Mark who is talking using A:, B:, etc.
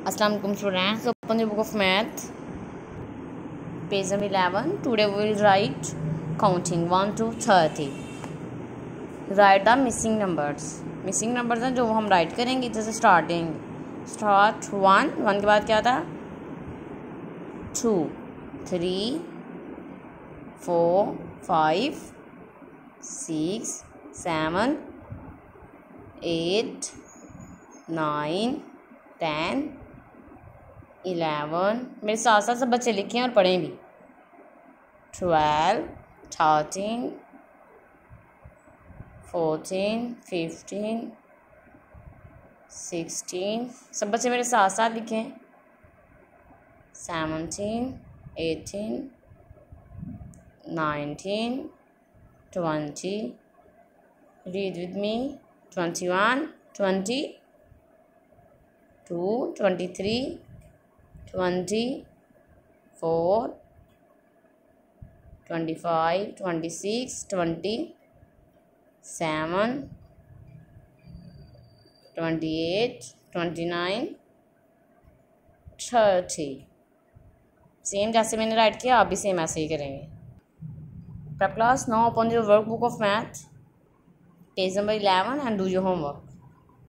A: Assalamu alaikum students. Open the book of math, page number 11. Today we will write counting 1 to 30. Write the missing numbers. Missing numbers हैं जो हम write करेंगे. जैसे starting start 1 के बाद क्या था 2 3 4 5 6 7 8 9 10 11 मेरे साथ साथ सब बच्चे लिखें और पढ़ें भी 12 13 14 15 16 सब बच्चे मेरे साथ साथ लिखें 17 18 19 20 read with me 21 20 2 23 24 25 26 27 28 29 30 सेम जैसे मैंने राइट किया आप भी सेम ऐसे ही करेंगे. Prep class, now open your workbook of math, page number 11 and do your homework.